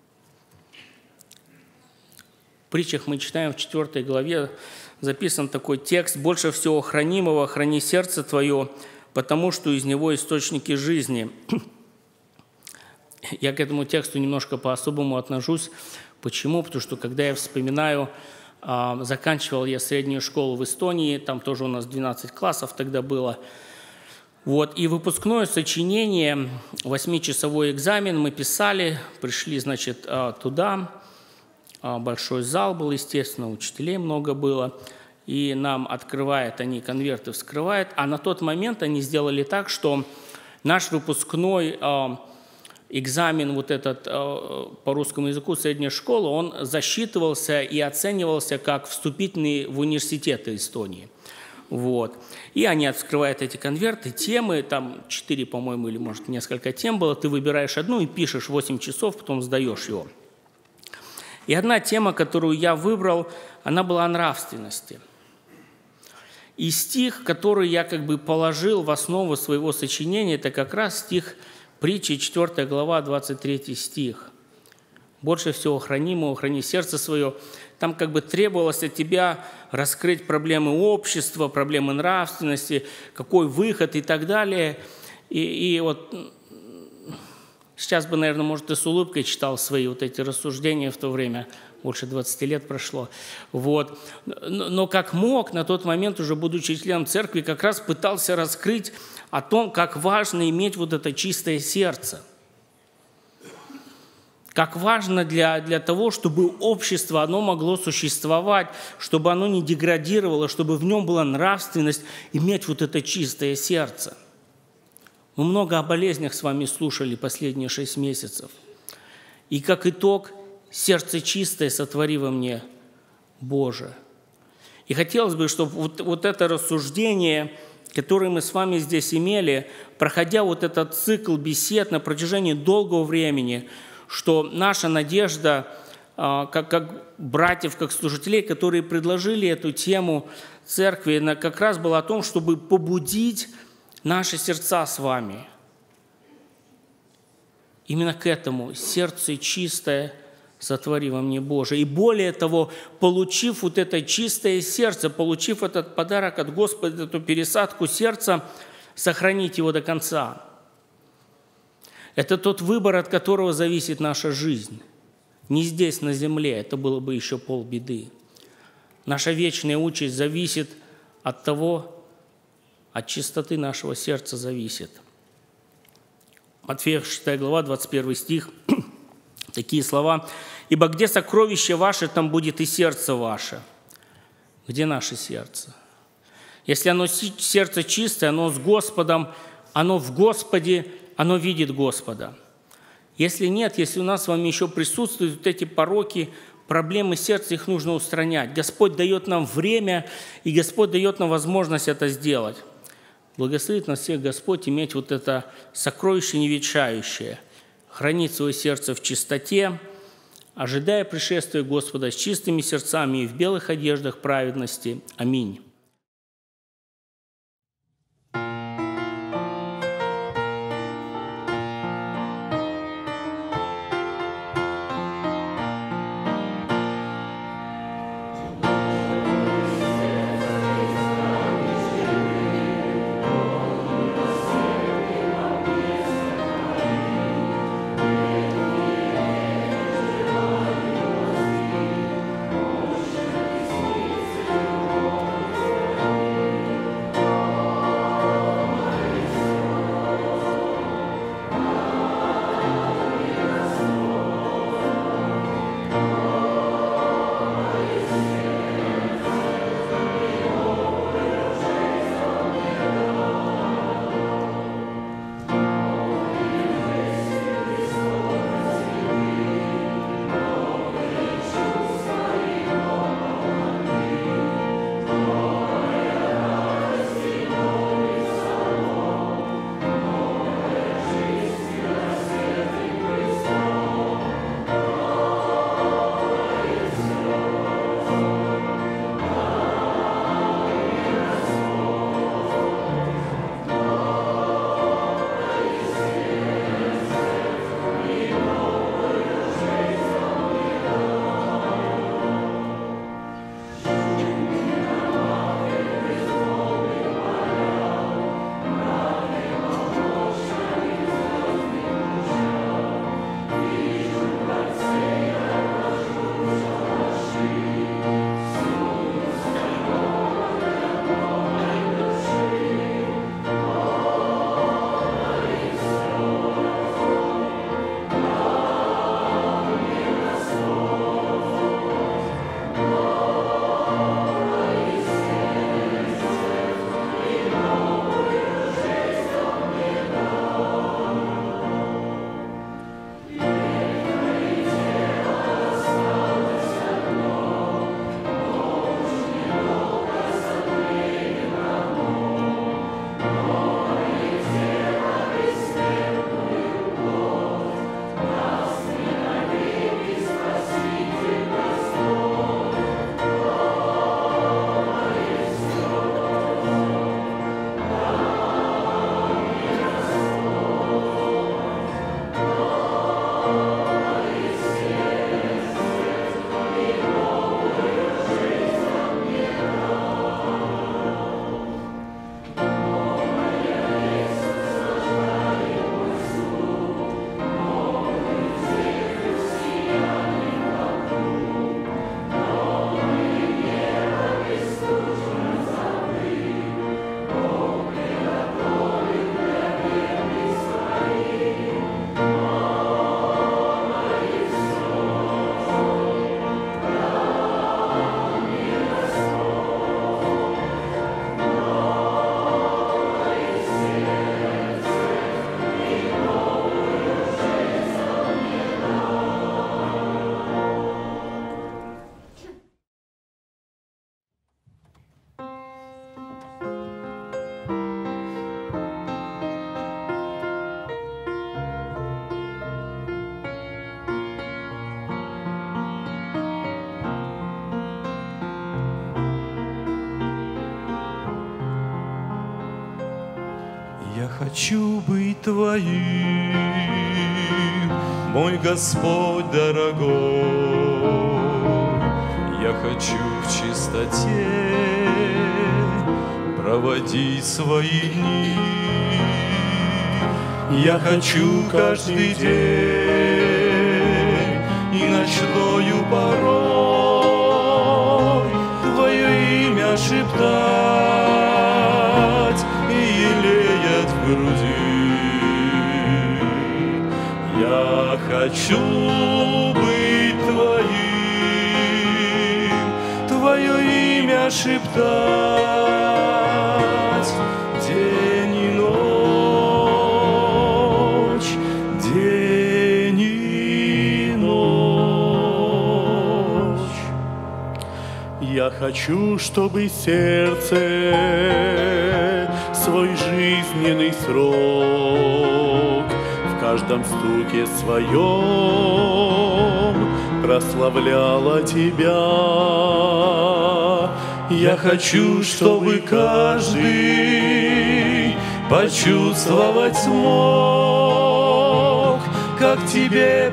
В притчах мы читаем в четвёртой главе, записан такой текст: «Больше всего хранимого храни сердце твое, потому что из него источники жизни». Я к этому тексту немножко по-особому отношусь. Почему? Потому что когда я вспоминаю, заканчивал я среднюю школу в Эстонии, там тоже у нас двенадцать классов тогда было. Вот, и выпускное сочинение, восьмичасовой экзамен мы писали, пришли, значит, туда, большой зал был, естественно, учителей много было, и нам открывают, они конверты вскрывают, а на тот момент они сделали так, что наш выпускной э, экзамен вот этот э, по русскому языку средней школы, он засчитывался и оценивался как вступительный в университеты Эстонии. Вот. И они открывают эти конверты, темы, там четыре, по-моему, или, может, несколько тем было, ты выбираешь одну и пишешь восемь часов, потом сдаешь его. И одна тема, которую я выбрал, она была о нравственности. И стих, который я как бы положил в основу своего сочинения, это как раз стих притчи, четвёртая глава, двадцать третий стих. «Больше всего хранимого, храни сердце свое». Там как бы требовалось от тебя раскрыть проблемы общества, проблемы нравственности, какой выход и так далее. И, и вот сейчас бы, наверное, может, и с улыбкой читал свои вот эти рассуждения в то время, больше двадцати лет прошло. Вот. Но, но как мог, на тот момент, уже будучи членом церкви, как раз пытался раскрыть о том, как важно иметь вот это чистое сердце. Как важно для, для того, чтобы общество, оно могло существовать, чтобы оно не деградировало, чтобы в нем была нравственность, иметь вот это чистое сердце. Мы много о болезнях с вами слушали последние шесть месяцев. И как итог, сердце чистое сотвори во мне, Боже. И хотелось бы, чтобы вот, вот это рассуждение, которое мы с вами здесь имели, проходя вот этот цикл бесед на протяжении долгого времени, что наша надежда, как, как братьев, как служителей, которые предложили эту тему церкви, она как раз была о том, чтобы побудить наши сердца с вами. Именно к этому сердце чистое сотвори во мне, Боже. И более того, получив вот это чистое сердце, получив этот подарок от Господа, эту пересадку сердца, сохранить его до конца. Это тот выбор, от которого зависит наша жизнь. Не здесь, на земле, это было бы еще полбеды. Наша вечная участь зависит от того, от чистоты нашего сердца зависит. Матфея шестая глава, двадцать первый стих, такие слова. «Ибо где сокровище ваше, там будет и сердце ваше». Где наше сердце? Если оно сердце чистое, оно с Господом, оно в Господе, оно видит Господа. Если нет, если у нас с вами еще присутствуют вот эти пороки, проблемы сердца, их нужно устранять. Господь дает нам время, и Господь дает нам возможность это сделать. Благословит нас всех Господь иметь вот это сокровище неветшающее, хранить свое сердце в чистоте, ожидая пришествия Господа с чистыми сердцами и в белых одеждах праведности. Аминь. хочу быть Твоим, мой Господь дорогой. Я хочу в чистоте проводить свои дни. Я хочу каждый день и ночною порой Твое имя шептать и елеет в груди. Я хочу быть Твоим, Твое имя шептать день и ночь, день и ночь. Я хочу, чтобы сердце свой жизненный срок в каждом стуке своем прославляло Тебя. Я хочу, чтобы каждый почувствовать смог, как Тебе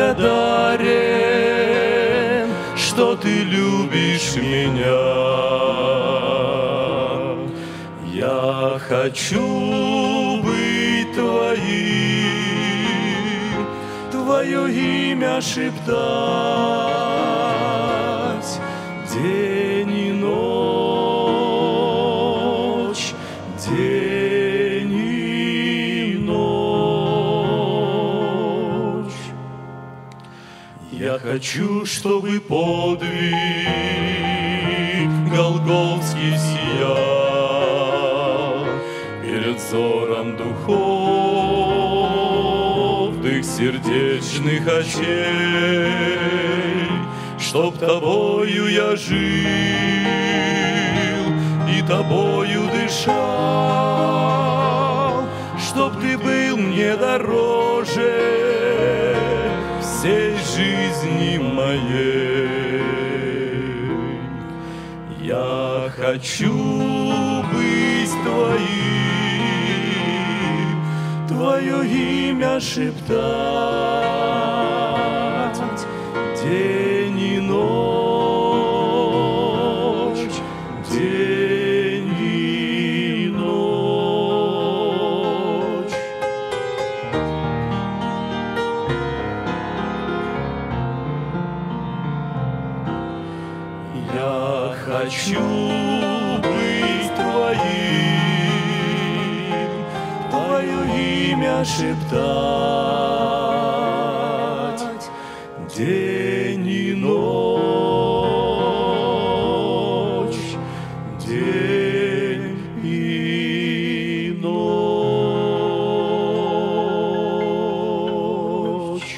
благодарен, что Ты любишь меня. Я хочу быть Твоим, Твое имя шептать день и ночь, день и ночь. Я хочу, чтобы подвиг голгофский сиял перед взором духовных сердечных очей, чтоб Тобою я жил и Тобою дышал, чтоб Ты был мне дороже всей жизни моей. Я хочу быть Твоим, Твое имя шептать день и ночь, день и ночь. Я хочу быть Твоим, Твое имя шептать день и ночь, день и ночь.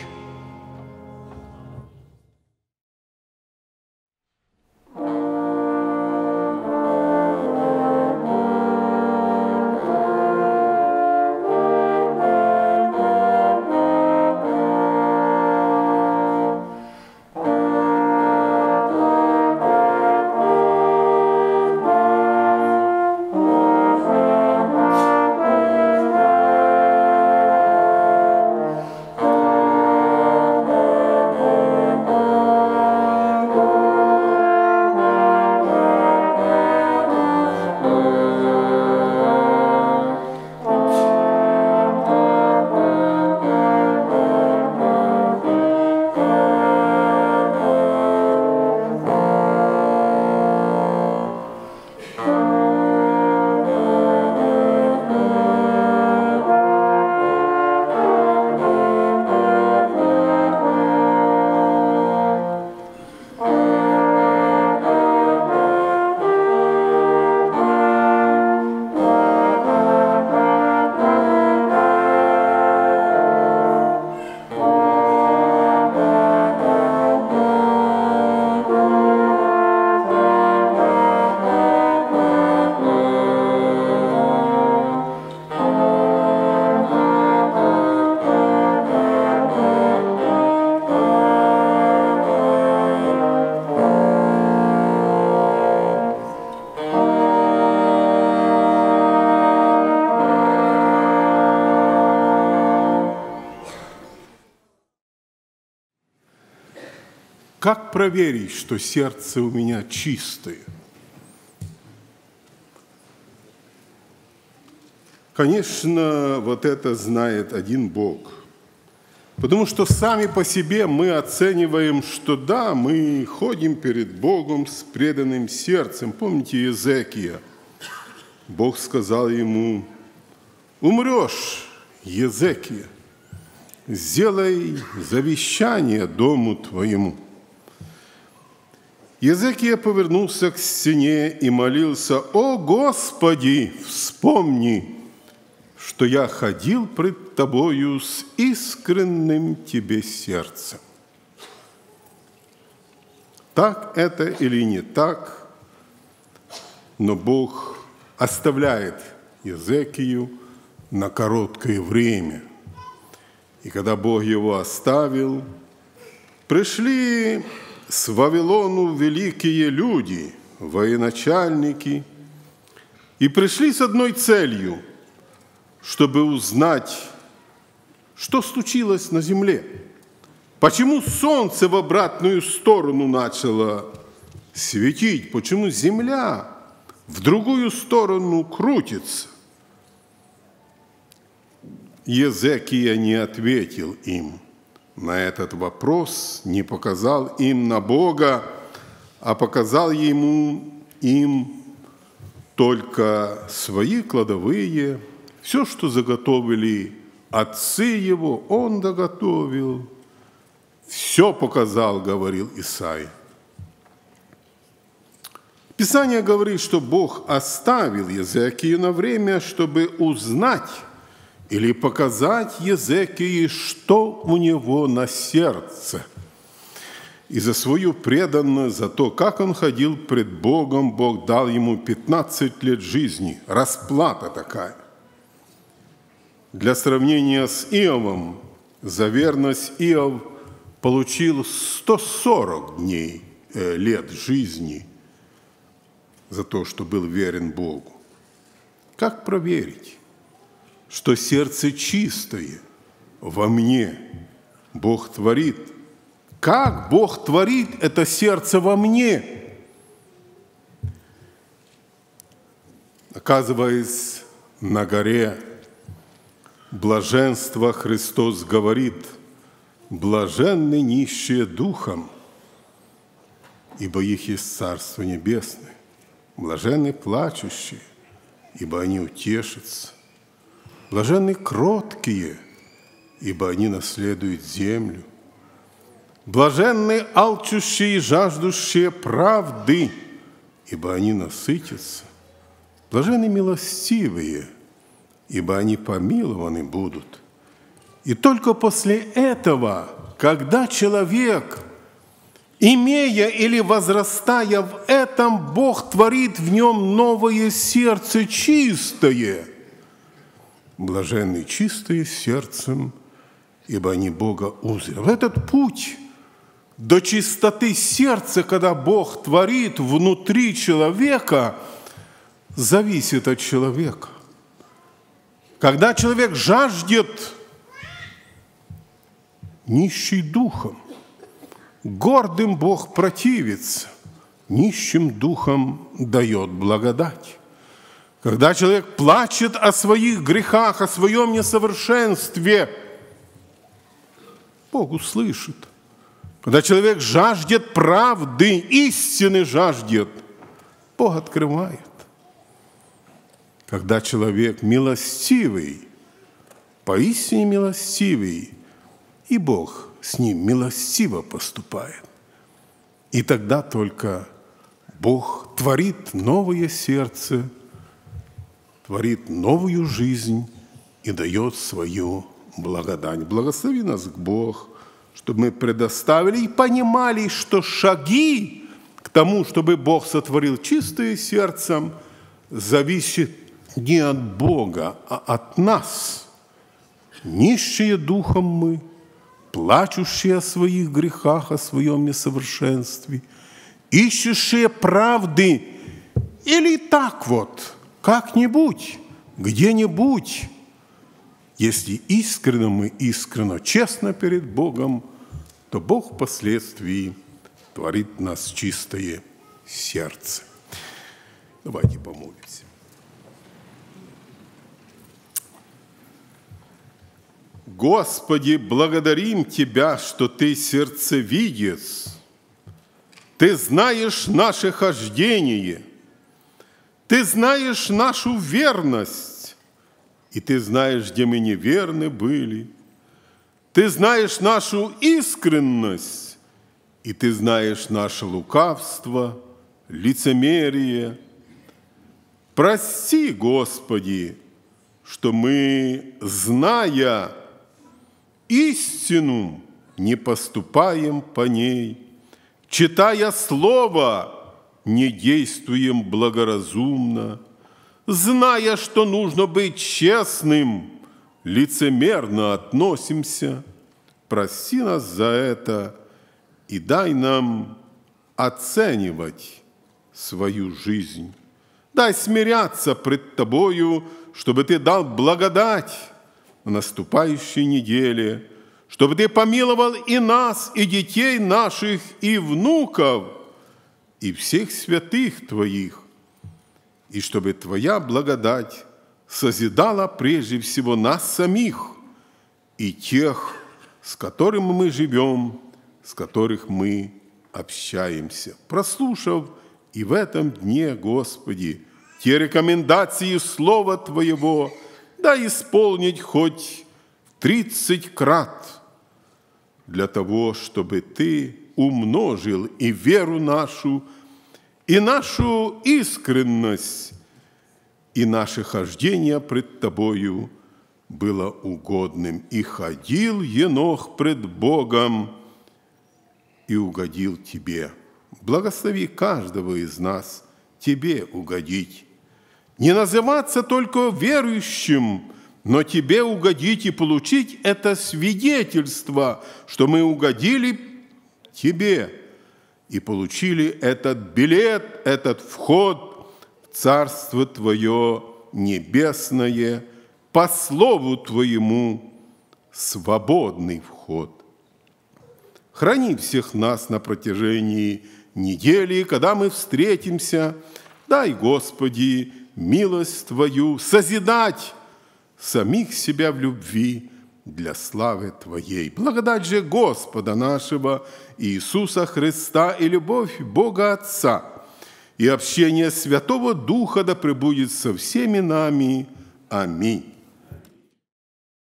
Как проверить, что сердце у меня чистое? Конечно, вот это знает один Бог. Потому что сами по себе мы оцениваем, что да, мы ходим перед Богом с преданным сердцем. Помните Иезекия? Бог сказал ему: умрешь, Иезекия, сделай завещание дому твоему. Иезекия повернулся к стене и молился: «О Господи, вспомни, что я ходил пред Тобою с искренним Тебе сердцем». Так это или не так, но Бог оставляет Иезекию на короткое время. И когда Бог его оставил, пришли с Вавилону великие люди, военачальники, и пришли с одной целью, чтобы узнать, что случилось на земле. Почему солнце в обратную сторону начало светить? Почему земля в другую сторону крутится? Иезекия не ответил им на этот вопрос, не показал им на Бога, а показал ему им только свои кладовые. Все, что заготовили отцы его, он доготовил. Все показал, говорил Исаия. Писание говорит, что Бог оставил Иезекию на время, чтобы узнать или показать Иезекии, что у него на сердце. И за свою преданность, за то, как он ходил пред Богом, Бог дал ему пятнадцать лет жизни. Расплата такая. Для сравнения с Иовом, за верность Иов получил сто сорок дней, э, лет жизни за то, что был верен Богу. Как проверить, что сердце чистое во мне Бог творит? Как Бог творит это сердце во мне? Оказываясь на горе блаженства, Христос говорит: блаженны нищие духом, ибо их есть Царство Небесное. Блаженны плачущие, ибо они утешатся. Блаженны кроткие, ибо они наследуют землю. Блаженны алчущие и жаждущие правды, ибо они насытятся. Блаженны милостивые, ибо они помилованы будут. И только после этого, когда человек, имея или возрастая в этом, Бог творит в нем новое сердце чистое. Блаженны чистые сердцем, ибо они Бога узрят. Этот путь до чистоты сердца, когда Бог творит внутри человека, зависит от человека. Когда человек жаждет, нищий духом, гордым Бог противится, нищим духом дает благодать. Когда человек плачет о своих грехах, о своем несовершенстве, Бог услышит. Когда человек жаждет правды, истины жаждет, Бог открывает. Когда человек милостивый, поистине милостивый, и Бог с ним милостиво поступает. И тогда только Бог творит новое сердце, творит новую жизнь и дает свою благодать. Благослови нас, Бог, чтобы мы предоставили и понимали, что шаги к тому, чтобы Бог сотворил чистое сердцем, зависят не от Бога, а от нас. Нищие духом мы, плачущие о своих грехах, о своем несовершенстве, ищущие правды, или так вот, как-нибудь, где-нибудь. Если искренне мы, искренно, честно перед Богом, то Бог впоследствии творит в нас чистое сердце. Давайте помолимся. Господи, благодарим Тебя, что Ты сердцевидец. Ты знаешь наше хождение, Ты знаешь нашу верность, и Ты знаешь, где мы неверны были. Ты знаешь нашу искренность, и Ты знаешь наше лукавство, лицемерие. Прости, Господи, что мы, зная истину, не поступаем по ней, читая Слово, не действуем благоразумно, зная, что нужно быть честным, лицемерно относимся. Прости нас за это и дай нам оценивать свою жизнь. Дай смиряться пред Тобою, чтобы Ты дал благодать в наступающей неделе, чтобы Ты помиловал и нас, и детей наших, и внуков, и всех святых Твоих, и чтобы Твоя благодать созидала прежде всего нас самих и тех, с которыми мы живем, с которых мы общаемся. Прослушав и в этом дне, Господи, те рекомендации Слова Твоего, дай исполнить хоть в тридцать крат, для того, чтобы Ты умножил и веру нашу, и нашу искренность, и наше хождение пред Тобою было угодным. И ходил Енох пред Богом, и угодил Тебе. Благослови каждого из нас Тебе угодить. Не называться только верующим, но Тебе угодить и получить это свидетельство, что мы угодили Тебе и получили этот билет, этот вход в Царство Твое небесное, по Слову Твоему свободный вход. Храни всех нас на протяжении недели, когда мы встретимся. Дай, Господи, милость Твою созидать самих себя в любви для славы Твоей. Благодать же Господа нашего Иисуса Христа и любовь Бога Отца и общение Святого Духа да пребудет со всеми нами. Аминь.